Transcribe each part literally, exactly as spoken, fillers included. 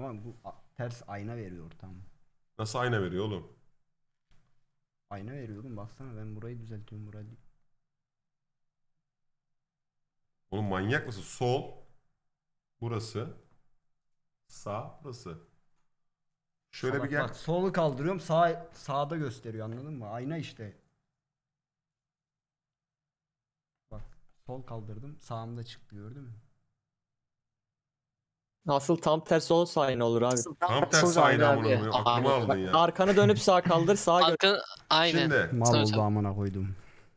Ama bu ters ayna veriyor tam. Nasıl ayna veriyor oğlum? Ayna veriyor oğlum, baksana ben burayı düzeltiyorum, burayı. Oğlum manyak mısın? Sol. Burası. Sağ. Burası. Şöyle Salak bir gel. bak, solu kaldırıyorum, sağ sağda gösteriyor, anladın mı? Ayna işte. Bak sol kaldırdım, sağımda çıktı, gördün mü? Nasıl tam tersi olursa aynı olur abi. Tam tersi ayna amına koyayım. Aklıma aldın ya. Arkanı dönüp sağ kaldır, sağa gö- Arka, aynen. Şimdi Mal Sana oldu çal- amına koydum.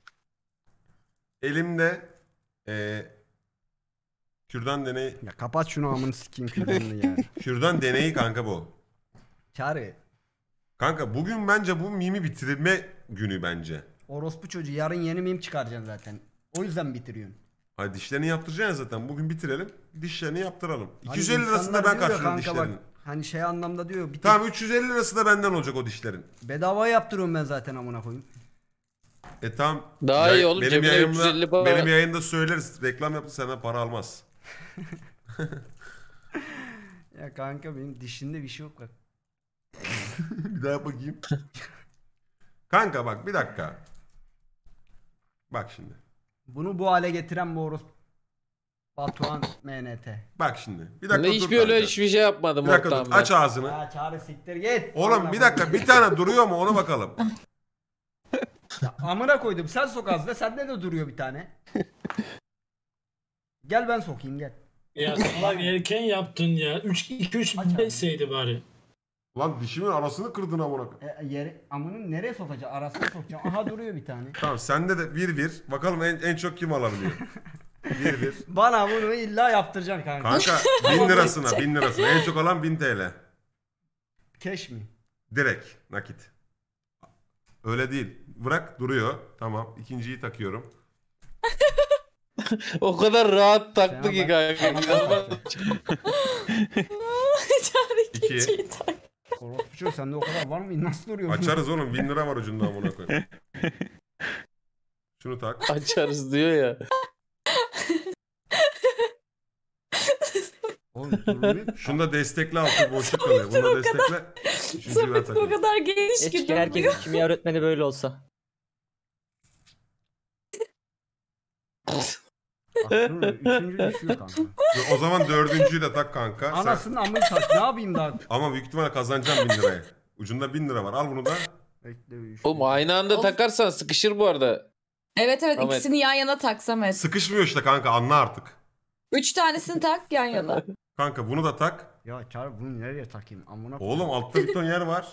elimde eee kürdan deneyi Ya kapat şunu, amını sikeyim kürdanını ya. kürdan deneyi kanka bu. Çağrı. Kanka bugün bence bu mimi bitirme günü bence. Orospu çocuğu, yarın yeni meme çıkaracaksın zaten. O yüzden bitiriyorsun. Hadi dişlerini yaptıracaksın zaten. Bugün bitirelim. Dişlerini yaptıralım. Hani iki yüz elli lirasını da insanlar ben diyor ya karşılarım kanka dişlerini. bak, hani şey anlamda diyor. Bir Tamam üç yüz elli lirası da benden olacak o dişlerin. bedava yaptırıyorum ben zaten amına koyayım. E tamam. Daha iyi oğlum, benim cebine yayında, üç yüz elli para- benim yayında söyleriz. Reklam yaptı, senden para almaz. Ya kanka benim dişimde bir şey yok bak. Bir daha yap bakayım. Kanka bak bir dakika. Bak şimdi. Bunu bu hale getiren bu orospu Batuhan M N T. Bak şimdi. Bir Ben dakika dur hiçbir öyle kanka. hiçbir şey yapmadım Bir dakika dur. ortağım Aç ben. ağzını. Ya Çağrı siktir git. Oğlum Amına bir dakika, koydum. bir tane duruyor mu ona bakalım. Ya amına koydum, sen sok az da, sende de duruyor bir tane. Gel ben sokayım, gel. Ya salak erken yaptın ya. üç iki üç Aç abi. deseydi bari. Lan dişimin arasını kırdın amına koyayım. E, yere, amının nereye sokacaksın? Arasına sokacaksın. Aha duruyor bir tane. Tamam sende de bir bir. Bakalım en, en çok kim alabiliyor. bir bir. Bana bunu illa yaptıracaksın kanka. Kanka bin lirasına bin lirasına. En çok alan bin T L. Keş mi? Direkt nakit. Öyle değil. Bırak duruyor. Tamam. İkinciyi takıyorum. O kadar rahat taktı Sana ki bak- kanka. sana bak- İki. Orospu çocuğu, sende o kadar var mı? Nasıl duruyor? Açarız oğlum. Bin lira var ucunda amına koyayım. Şunu tak. Açarız diyor ya. Oğlum duruyor. Şunda destekle, altı boşluk kalıyor. Bunda destekle. Üçüncüyü ben o takayım. kadar geniş ki Keşke durmuyor. herkesin kimya öğretmeni böyle olsa. Bak duruyor. Üçüncü düşüyor kanka. O zaman dördüncüyü de tak kanka. Sen- Anasının amını tak. Ne yapayım daha? Ama büyük ihtimalle kazanacağım bin lirayı. Ucunda bin lira var. Al bunu da. Bekle bir Oğlum aynı anda Of. takarsan sıkışır bu arada. Evet evet, Ahmet. ikisini yan yana taksam et. Sıkışmıyor işte kanka, anla artık. Üç tanesini tak yan yana. Kanka bunu da tak. Ya Çağrı, bunu nereye takayım? Amına koyayım. Oğlum altta bir ton yer var.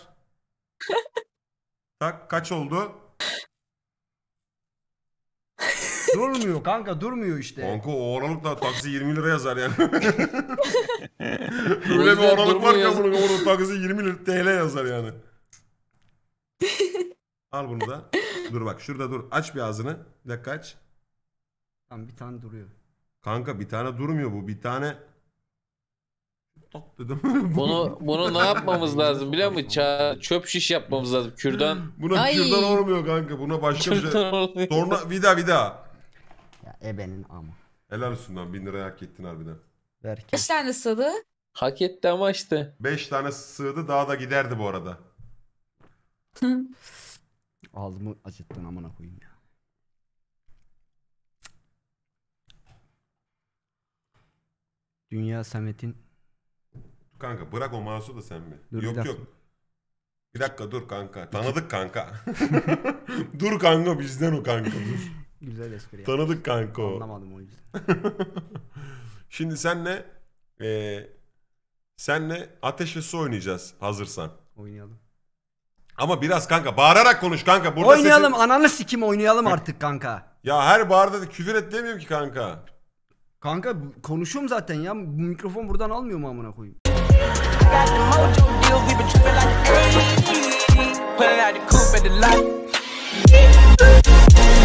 Tak, kaç oldu? Durmuyor kanka, durmuyor işte. Kanka o oralıkla taksi yirmi lira yazar yani. Öyle bir yüzden oralık var ki durmuyor. bunun orada taksi yirmi lira T L yazar yani. Al bunu da. Dur bak şurada dur. Aç bir ağzını. Bir dakika aç. Tamam, bir tane duruyor. Kanka bir tane durmuyor bu. Bir tane tak dedim. Bunu bunu ne yapmamız lazım biliyor musun? Ça- çöp şiş yapmamız lazım. Kürdan. Buna Ay. kürdan olmuyor kanka. Buna başka bir şey. Kürdan oluyor. Sonra vida vida. Ya ebenin ama. Helal olsun lan. Bin liraya hak ettin harbiden. Ver ki. Kaç tane sığdı? Hak etti ama işte. Beş tane sığdı, daha da giderdi bu arada. Ağzımı acıttın amına koyayım ya. Dünya Samet'in Kanka bırak o mouse'u da sen mi? Dur, bir yok dakika. yok. Bir dakika dur kanka. Tanıdık kanka. Dur kanka, bizden o kanka dur. güzel espri ya. Tanıdık kanka o. Anlamadım o yüzden. Şimdi senle eee senle ateş ve su oynayacağız hazırsan. Oynayalım. Ama biraz kanka bağırarak konuş kanka. Burada Oynayalım, sesin- ananı sikim oynayalım artık kanka. Ya her bağırda da küfür et demiyorum ki kanka. Kanka bu- konuşuyorum zaten ya. Bu mikrofon buradan almıyor mu amına koyayım? Got the mojo deals, we been trippin' like ayy. Pulling out the coupe at the lot.